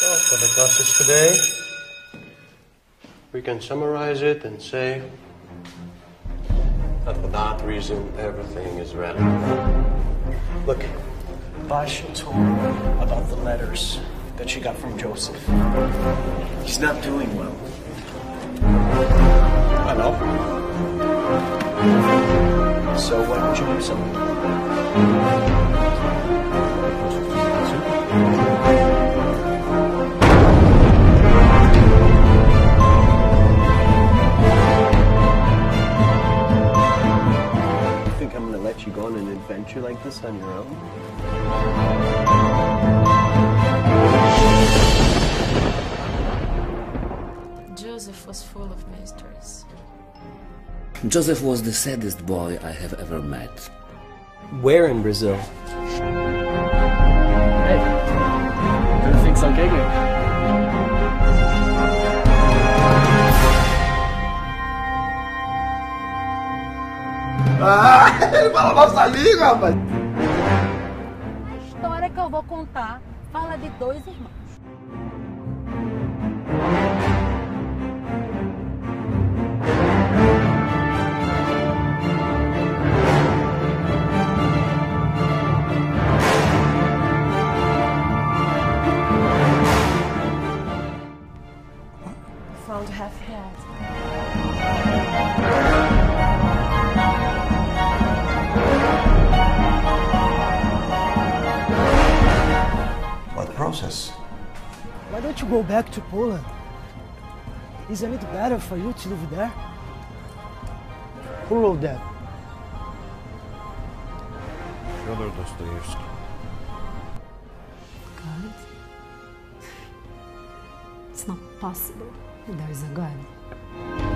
Well, for the classes today, we can summarize it and say that for that reason, everything is relevant. Look, Basha told me about the letters that she got from Joseph. He's not doing well. I know. So why don't you do something? You think I'm gonna let you go on an adventure like this on your own? Joseph was full of mysteries. Joseph was the saddest boy I have ever met. Where in Brazil? Hey, everything's okay here. Ah, ele fala nossa língua, rapaz. A história que eu vou contar fala de dois irmãos. Found half head. What process? Why don't you go back to Poland? Isn't it better for you to live there? Who wrote that? Fyodor Dostoevsky. God? It's not possible. There is a God.